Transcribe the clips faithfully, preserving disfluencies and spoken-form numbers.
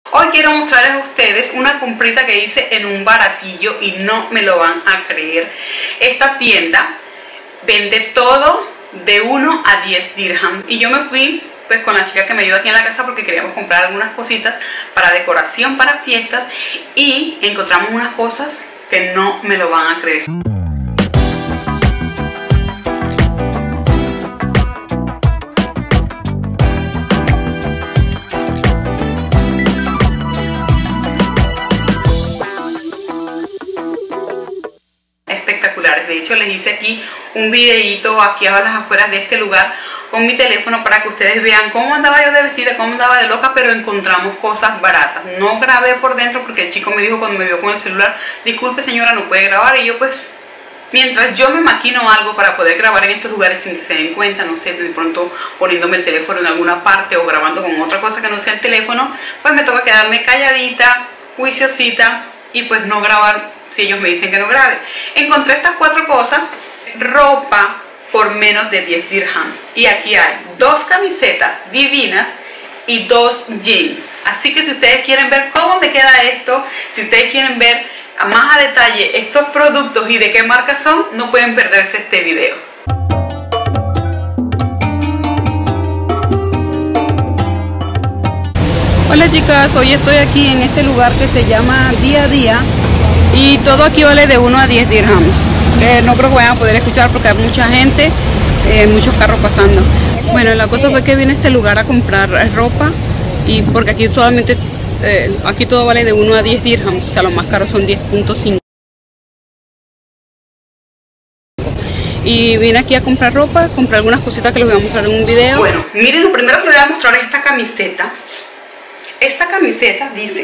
Hoy quiero mostrarles a ustedes una comprita que hice en un baratillo y no me lo van a creer. Esta tienda vende todo de uno a diez dirham y yo me fui pues con la chica que me ayuda aquí en la casa porque queríamos comprar algunas cositas para decoración, para fiestas, y encontramos unas cosas que no me lo van a creer. Espectaculares. De hecho, les hice aquí un videito aquí a las afueras de este lugar con mi teléfono para que ustedes vean cómo andaba yo de vestida, cómo andaba de loca, pero encontramos cosas baratas. No grabé por dentro porque el chico me dijo cuando me vio con el celular: disculpe señora, no puede grabar. Y yo pues, mientras yo me maquino algo para poder grabar en estos lugares sin que se den cuenta, no sé, de pronto poniéndome el teléfono en alguna parte o grabando con otra cosa que no sea el teléfono, pues me toca quedarme calladita, juiciosita y pues no grabar si ellos me dicen que no grabe. Encontré estas cuatro cosas: ropa por menos de diez dirhams, y aquí hay dos camisetas divinas y dos jeans. Así que si ustedes quieren ver cómo me queda esto, si ustedes quieren ver más a detalle estos productos y de qué marca son, no pueden perderse este video. Hola chicas, hoy estoy aquí en este lugar que se llama Día a Día y todo aquí vale de uno a diez dirhams. Eh, no creo que vayan a poder escuchar porque hay mucha gente, eh, muchos carros pasando. Bueno, la cosa fue que vine a este lugar a comprar ropa, y porque aquí solamente eh, aquí todo vale de uno a diez dirhams, o sea, los más caros son diez punto cinco. Y vine aquí a comprar ropa, compré algunas cositas que les voy a mostrar en un video. Bueno, miren, lo primero que les voy a mostrar es esta camiseta. Esta camiseta dice: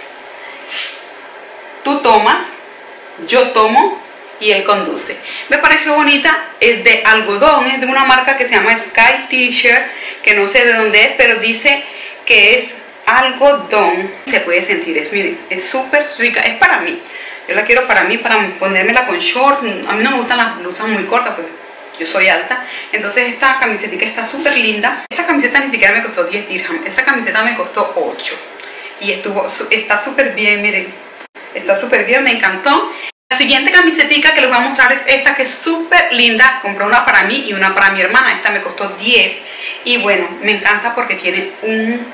tú tomas, yo tomo y él conduce. Me pareció bonita, es de algodón, es de una marca que se llama Sky T-shirt, que no sé de dónde es, pero dice que es algodón. Se puede sentir, es, miren, es súper rica, es para mí. Yo la quiero para mí, para ponérmela con short. A mí no me gustan las blusas muy cortas, pues yo soy alta. Entonces esta camiseta está súper linda. Esta camiseta ni siquiera me costó diez dirham, esta camiseta me costó ocho. Y estuvo, está súper bien, miren, está súper bien, me encantó. La siguiente camisetica que les voy a mostrar es esta, que es súper linda. Compré una para mí y una para mi hermana. Esta me costó diez. Y bueno, me encanta porque tiene un,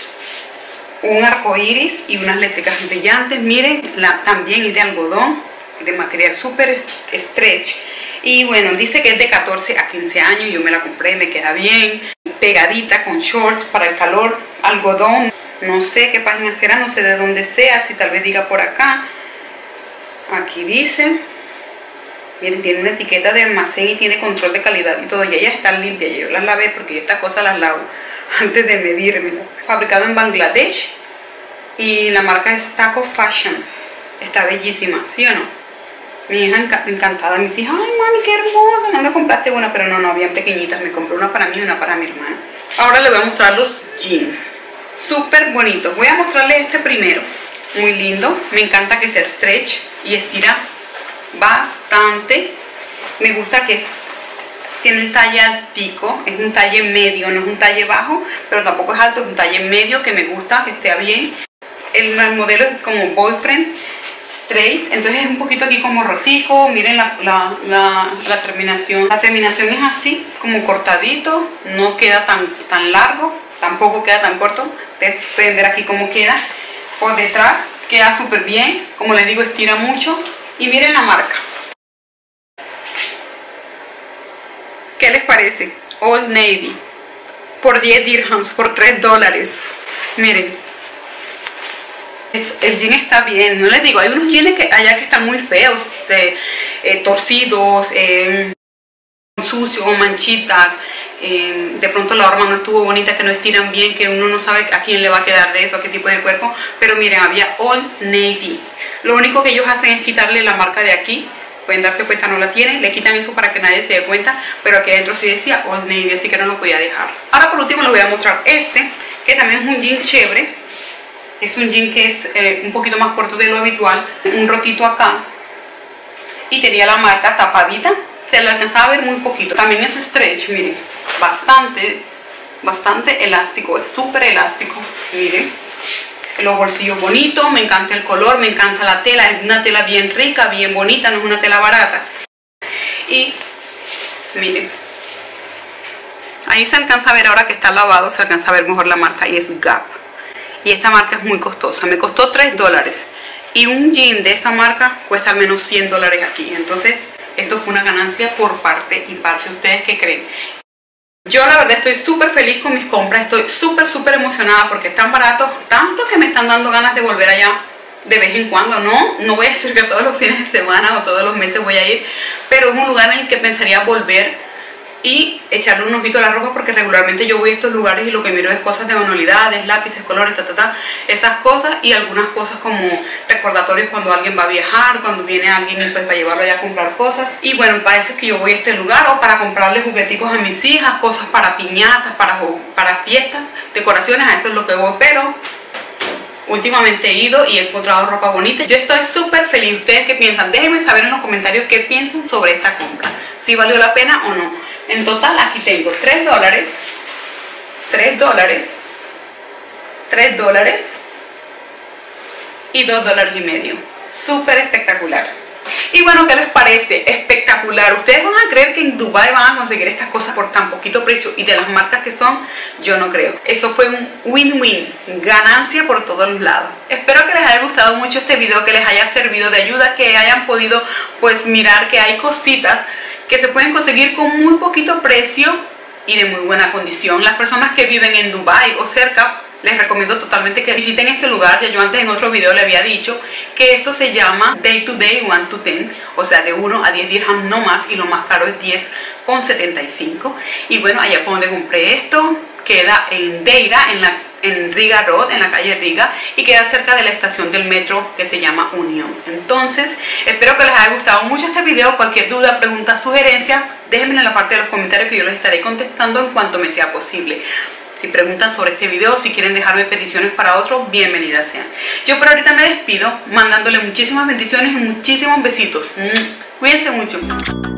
un arco iris y unas letricas brillantes. Miren, la, también es de algodón, de material súper stretch. Y bueno, dice que es de catorce a quince años. Yo me la compré, me queda bien. Pegadita con shorts para el calor, algodón. No sé qué página será, no sé de dónde sea, si tal vez diga por acá. Aquí dice, miren, tiene una etiqueta de almacén y tiene control de calidad y todo. Y ellas están limpias, yo las lavé porque yo estas cosas las lavo antes de medirme. Fabricado en Bangladesh y la marca es Taco Fashion. Está bellísima, ¿sí o no? Mi hija enc encantada, me dice: ay mami, qué hermosa, no me compraste una, pero no, no, habían pequeñitas. Me compré una para mí y una para mi hermana. Ahora les voy a mostrar los jeans, súper bonitos. Voy a mostrarles este primero. Muy lindo, me encanta que sea stretch y estira bastante. Me gusta que tiene el talle altico, es un talle medio, no es un talle bajo, pero tampoco es alto, es un talle medio que me gusta, que esté bien. El, el modelo es como boyfriend straight, entonces es un poquito aquí como rotico. Miren la, la, la, la terminación. La terminación es así, como cortadito, no queda tan, tan largo, tampoco queda tan corto. Ustedes pueden ver aquí cómo queda. Por detrás queda súper bien, como les digo, estira mucho. Y miren la marca. ¿Qué les parece? Old Navy, por diez dirhams, por tres dólares. Miren, el jean está bien. No les digo, hay unos jeans que allá que están muy feos, eh, eh, torcidos, eh, sucios, manchitas. Eh, de pronto la horma no estuvo bonita, que no estiran bien, que uno no sabe a quién le va a quedar de eso, a qué tipo de cuerpo. Pero miren, había Old Navy. Lo único que ellos hacen es quitarle la marca de aquí. Pueden darse cuenta, no la tienen, le quitan eso para que nadie se dé cuenta, pero aquí adentro sí decía Old Navy, así que no lo podía dejar. Ahora por último les voy a mostrar este, que también es un jean chévere. Es un jean que es eh, un poquito más corto de lo habitual, un rotito acá, y tenía la marca tapadita. Se le alcanzaba a ver muy poquito. También es stretch, miren, bastante, bastante elástico, es súper elástico, miren. los bolsillos bonitos, me encanta el color, me encanta la tela, es una tela bien rica, bien bonita, no es una tela barata. Y miren, ahí se alcanza a ver, ahora que está lavado, se alcanza a ver mejor la marca y es Gap. Y esta marca es muy costosa, me costó tres dólares. Y un jean de esta marca cuesta al menos cien dólares aquí. Entonces, esto fue una ganancia por parte y parte. ¿Ustedes qué creen? Yo la verdad estoy súper feliz con mis compras. Estoy súper, súper emocionada porque están baratos. Tanto que me están dando ganas de volver allá de vez en cuando. No, no voy a decir que todos los fines de semana o todos los meses voy a ir. Pero es un lugar en el que pensaría volver y echarle un ojito a la ropa, porque regularmente yo voy a estos lugares y lo que miro es cosas de manualidades, lápices, colores, ta, ta, ta, esas cosas, y algunas cosas como recordatorios cuando alguien va a viajar, cuando viene alguien pues para llevarlo allá a comprar cosas. Y bueno, parece que yo voy a este lugar o para comprarle jugueticos a mis hijas, cosas para piñatas, para, para fiestas, decoraciones, a esto es lo que voy, pero últimamente he ido y he encontrado ropa bonita. Yo estoy súper feliz. ¿Ustedes qué piensan? Déjenme saber en los comentarios qué piensan sobre esta compra, si valió la pena o no. En total aquí tengo tres dólares, tres dólares, tres dólares y dos dólares y medio. Súper espectacular. Y bueno, ¿qué les parece? Espectacular. ¿Ustedes van a creer que en Dubai van a conseguir estas cosas por tan poquito precio y de las marcas que son? Yo no creo. Eso fue un win-win, ganancia por todos los lados. Espero que les haya gustado mucho este video, que les haya servido de ayuda, que hayan podido pues mirar que hay cositas que se pueden conseguir con muy poquito precio y de muy buena condición. Las personas que viven en Dubai o cerca, les recomiendo totalmente que visiten este lugar. Ya yo antes en otro video le había dicho que esto se llama Day to Day, one to ten, o sea de uno a diez dirhams no más, y lo más caro es diez con setenta y cinco. Y bueno, allá fue donde compré esto. Queda en Deira, en la en Riga Road, en la calle Riga, y queda cerca de la estación del metro que se llama Unión. Entonces, espero que les haya gustado mucho este video. Cualquier duda, pregunta, sugerencia, déjenme en la parte de los comentarios que yo les estaré contestando en cuanto me sea posible. Si preguntan sobre este video, si quieren dejarme peticiones para otros, bienvenidas sean. Yo por ahorita me despido, mandándole muchísimas bendiciones y muchísimos besitos. Cuídense mucho.